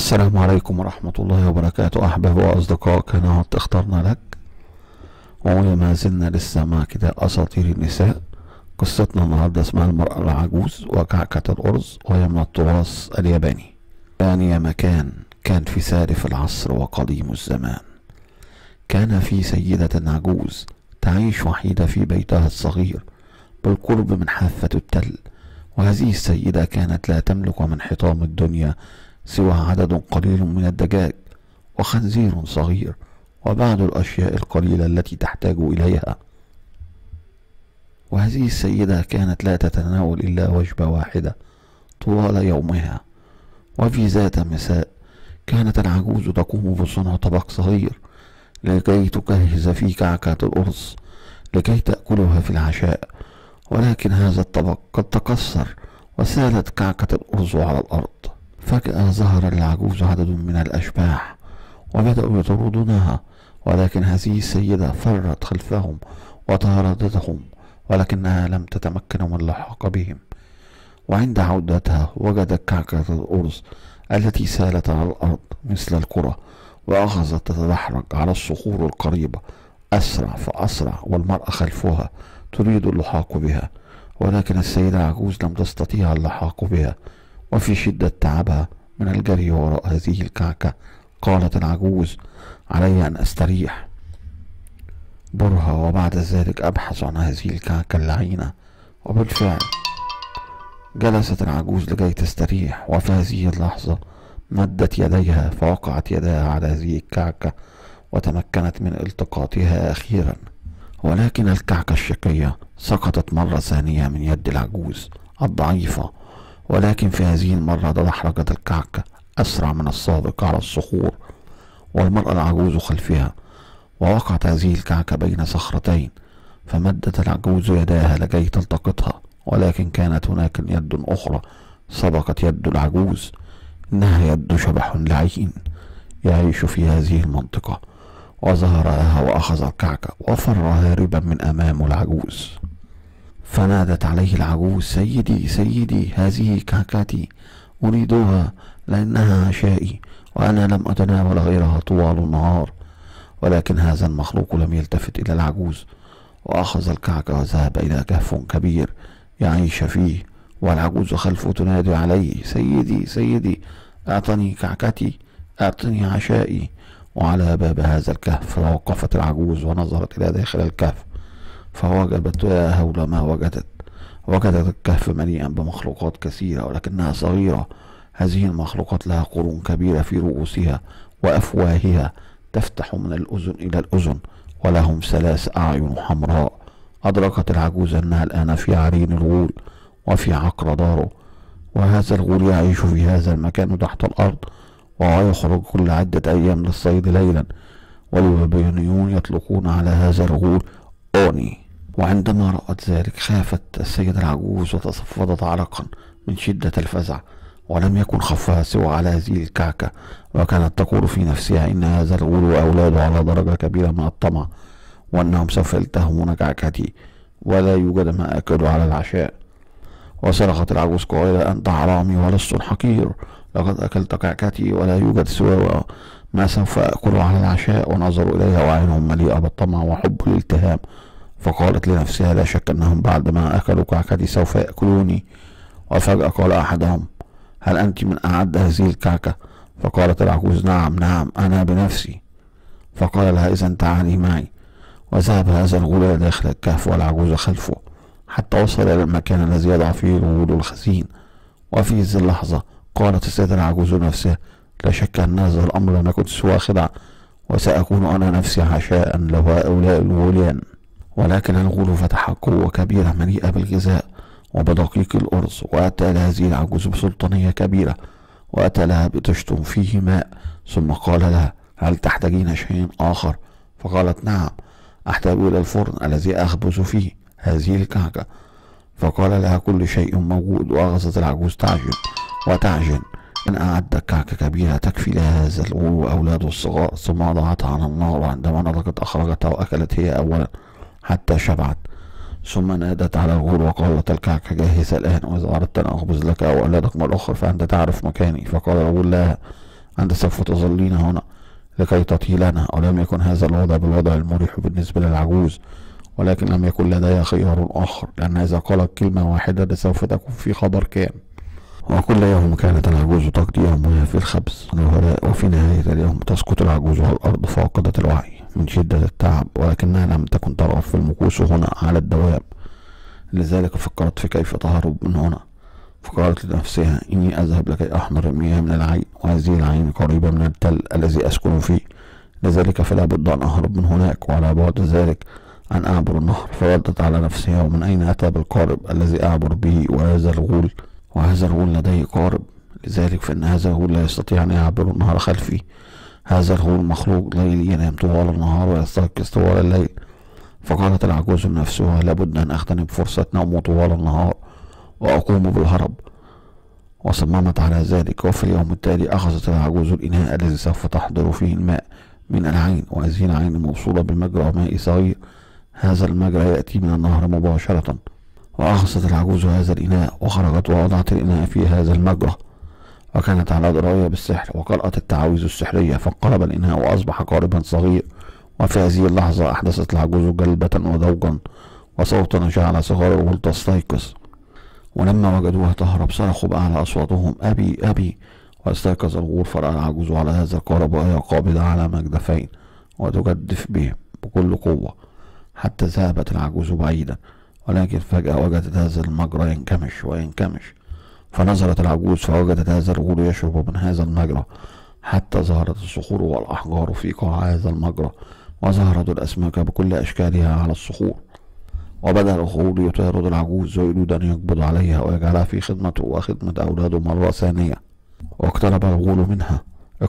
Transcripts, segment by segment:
السلام عليكم ورحمة الله وبركاته. أحباب وأصدقاء قناة اخترنا لك، وما زلنا لسه مع كتاب أساطير النساء. قصتنا النهاردة اسمها المرأة العجوز وكعكة الأرز، وهي من التراث الياباني. يا مكان كان في سالف العصر وقديم الزمان، كان في سيدة عجوز تعيش وحيدة في بيتها الصغير بالقرب من حافة التل. وهذه السيدة كانت لا تملك من حطام الدنيا سوى عدد قليل من الدجاج وخنزير صغير وبعض الأشياء القليلة التي تحتاج إليها. وهذه السيدة كانت لا تتناول إلا وجبة واحدة طوال يومها. وفي ذات مساء كانت العجوز تقوم بصنع طبق صغير لكي تجهز فيه كعكة الأرز لكي تأكلها في العشاء، ولكن هذا الطبق قد تكسر وسالت كعكة الأرز على الأرض. فجأة ظهر للعجوز عدد من الأشباح وبدأوا يطردونها، ولكن هذه السيدة فرت خلفهم وطاردتهم، ولكنها لم تتمكن من اللحاق بهم. وعند عودتها وجدت كعكة الأرز التي سالت على الأرض مثل الكرة، وأخذت تتدحرج على الصخور القريبة أسرع فأسرع، والمرأة خلفها تريد اللحاق بها، ولكن السيدة العجوز لم تستطيع اللحاق بها. وفي شدة تعبها من الجري وراء هذه الكعكة قالت العجوز: علي أن أستريح برهة، وبعد ذلك أبحث عن هذه الكعكة اللعينة. وبالفعل جلست العجوز لكي تستريح، وفي هذه اللحظة مدت يديها فوقعت يدها على هذه الكعكة وتمكنت من التقاطها أخيرا، ولكن الكعكة الشقية سقطت مرة ثانية من يد العجوز الضعيفة. ولكن في هذه المرة تدحرجت الكعكة أسرع من السابق على الصخور، والمرأة العجوز خلفها، ووقعت هذه الكعكة بين صخرتين. فمدت العجوز يداها لكي تلتقطها، ولكن كانت هناك يد أخرى سبقت يد العجوز. إنها يد شبح لعين يعيش في هذه المنطقة، وظهر لها وأخذ الكعكة وفر هاربا من أمام العجوز. فنادت عليه العجوز: سيدي سيدي، هذه كعكتي، أريدها لأنها عشائي، وأنا لم أتناول غيرها طوال النهار. ولكن هذا المخلوق لم يلتفت إلى العجوز، وأخذ الكعكة وذهب إلى كهف كبير يعيش فيه، والعجوز خلفه تنادي عليه: سيدي سيدي، أعطني كعكتي، أعطني عشائي. وعلى باب هذا الكهف توقفت العجوز ونظرت إلى داخل الكهف، فوجدت يا هول ما وجدت الكهف مليئا بمخلوقات كثيرة، ولكنها صغيرة. هذه المخلوقات لها قرون كبيرة في رؤوسها وأفواهها تفتح من الأذن إلى الأذن، ولهم 3 أعين حمراء. أدركت العجوز أنها الآن في عرين الغول وفي عقر داره، وهذا الغول يعيش في هذا المكان تحت الأرض، وهو يخرج كل عدة أيام للصيد ليلا، واليابانيون يطلقون على هذا الغول أوني. وعندما رأت ذلك خافت السيدة العجوز وتصفدت عرقا من شدة الفزع، ولم يكن خوفها سوى على هذه الكعكة، وكانت تقول في نفسها إن هذا الغول وأولاده على درجة كبيرة من الطمع، وأنهم سوف يلتهمون كعكتي ولا يوجد ما أكل على العشاء. وصرخت العجوز قائلة: أنت حرامي ولست حقير، لقد أكلت كعكتي ولا يوجد سوى ما سوف أكله على العشاء. ونظروا إليها وعينهم مليئة بالطمع وحب الالتهام، فقالت لنفسها: لا شك أنهم بعد ما أكلوا كعكتي سوف يأكلوني. وفجأة قال أحدهم: هل أنت من أعد هذه الكعكة؟ فقالت العجوز: نعم نعم، أنا بنفسي. فقال لها: إذا تعالي معي. وذهب هذا الغول داخل الكهف والعجوز خلفه، حتى وصل إلى المكان الذي يضع فيه الغول الخزين. وفي هذه اللحظة قالت السيدة العجوز نفسها: لا شك أن هذا الأمر لم يكن سوى خدعة، وسأكون أنا نفسي عشاء لهؤلاء الغوليان. ولكن الغول فتح قوة كبيرة مليئة بالغذاء وبدقيق الأرز، وأتى لهذه العجوز بسلطانية كبيرة، وأتى لها بطشت فيه ماء، ثم قال لها: هل تحتاجين شيء آخر؟ فقالت: نعم، أحتاج إلى الفرن الذي أخبز فيه هذه الكعكة. فقال لها: كل شيء موجود. وأخذت العجوز تعجن وتعجن، إن أعدت كعكة كبيرة تكفي لهذا الغول وأولاده الصغار، ثم وضعتها على النار، وعندما نضجت أخرجتها وأكلت هي أولا حتى شبعت. ثم نادت على الغول وقالت: الكعكة جاهزة الآن، وإذا أردت أن أخبز لك أو أولادك مرة أخرى فأنت تعرف مكاني. فقال الغول لها: أنت سوف تظلين هنا لكي تطيلنا. ولم يكن هذا الوضع بالوضع المريح بالنسبة للعجوز، ولكن لم يكن لديها خيار آخر، لأن إذا قالت كلمة واحدة سوف تكون في خبر كان. وكل يوم كانت العجوز تقضي يومها في الخبز والهراء، وفي نهاية اليوم تسقط العجوز على الأرض فاقدة الوعي من شدة التعب، ولكنها لم تكن ترغب في المكوس هنا على الدوام. لذلك فكرت في كيف تهرب من هنا، فقالت لنفسها: إني أذهب لكي أحضر المياه من العين، وهذه العين قريبة من التل الذي أسكن فيه، لذلك فلا بد أن أهرب من هناك، وعلى بعد ذلك أن أعبر النهر. فردت على نفسها: ومن أين أتى بالقارب الذي أعبر به؟ وهذا الغول لديه قارب، لذلك فإن هذا الغول لا يستطيع أن يعبر النهر خلفي. هذا الغول مخلوق ليلي ينام طوال النهار ويستيقظ طوال الليل. فقالت العجوز لنفسها: لابد أن أغتنم فرصة نومه طوال النهار وأقوم بالهرب. وصممت على ذلك. وفي اليوم التالي أخذت العجوز الإناء الذي سوف تحضر فيه الماء من العين، وهذه العين موصولة بمجرى مائي صغير، هذا المجرى يأتي من النهر مباشرة. وأخذت العجوز هذا الإناء وخرجت ووضعت الإناء في هذا المجرى، وكانت على دراية بالسحر وقرأت التعاويذ السحرية، فانقلب الإناء وأصبح قاربا صغير. وفي هذه اللحظة أحدثت العجوز جلبة وذوقا وصوتا جعل صغار الغول تستيقظ، ولما وجدوها تهرب صرخوا بأعلى أصواتهم: أبي أبي! واستيقظ الغول فرأى العجوز على هذا القارب وهي قابضة على مجدفين وتجدف به بكل قوة حتى ذهبت العجوز بعيدا. ولكن فجأة وجدت هذا المجرى ينكمش وينكمش، فنظرت العجوز فوجدت هذا الغول يشرب من هذا المجرى حتى ظهرت الصخور والأحجار في قاع هذا المجرى، وظهرت الأسماك بكل أشكالها على الصخور. وبدأ الغول يطارد العجوز ويريد أن يقبض عليها ويجعلها في خدمته وخدمة أولاده مرة ثانية. واقترب الغول منها،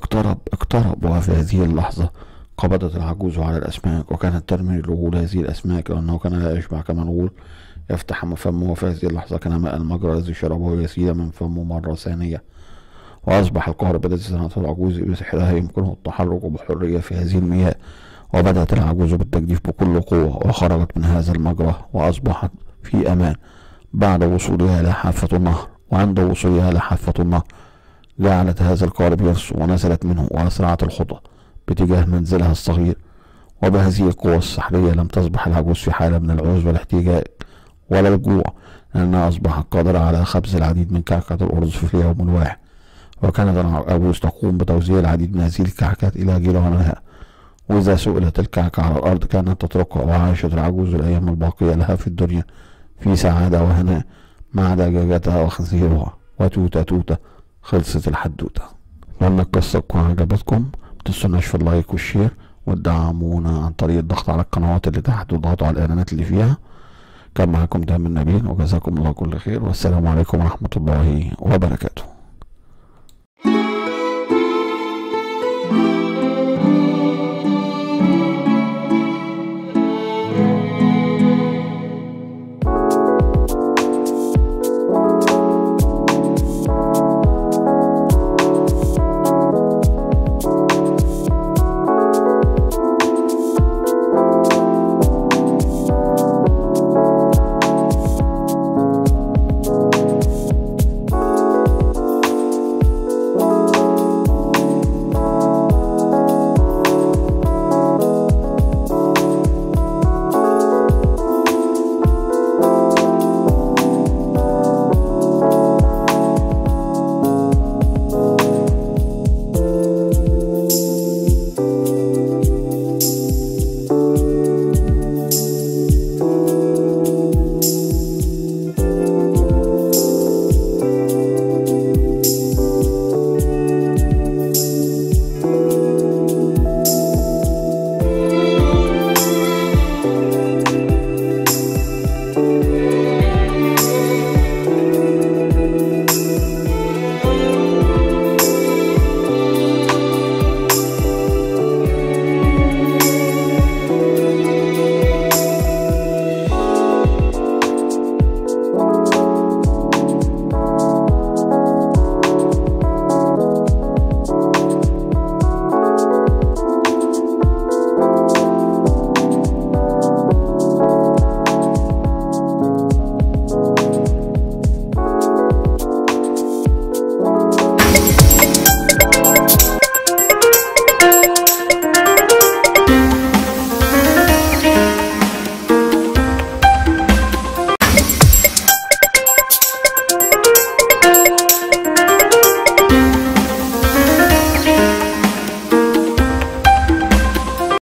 اقترب. وفي هذه اللحظة قبضت العجوز على الأسماك، وكانت ترمي الغول هذه الأسماك، لأنه كان لا يشبع كما الغول يفتح فمه. وفي هذه اللحظة كان ماء المجرى الذي شربه يسيل من فمه مرة ثانية، وأصبح القارب الذي صنعته العجوز بسحرها يمكنه التحرك بحرية في هذه المياه. وبدأت العجوز بالتجديف بكل قوة وخرجت من هذا المجرى وأصبحت في أمان بعد وصولها إلى حافة النهر. وعند وصولها إلى حافة النهر جعلت هذا القارب يرسو ونزلت منه وأسرعت الخطى باتجاه منزلها الصغير. وبهذه القوة السحرية لم تصبح العجوز في حالة من العوز والاحتياج ولا الجوع، لأنها أصبحت قادرة على خبز العديد من كعكات الأرز في اليوم الواحد. وكانت العجوز تقوم بتوزيع العديد من هذه الكعكات إلى جيرانها، وإذا سئلت الكعكة على الأرض كانت تتركها. وعاشت العجوز الأيام الباقية لها في الدنيا في سعادة وهناء مع دجاجتها وخنزيرها. وتوتة توتة خلصت الحدوتة. أتمنى القصة تكون عجبتكم، متنسوناش في اللايك والشير وتدعمونا عن طريق الضغط على القنوات اللي تحت وضغطوا على الإعلانات اللي فيها. كان معاكم دايما نبيل، وجزاكم الله كل خير، والسلام عليكم ورحمة الله وبركاته.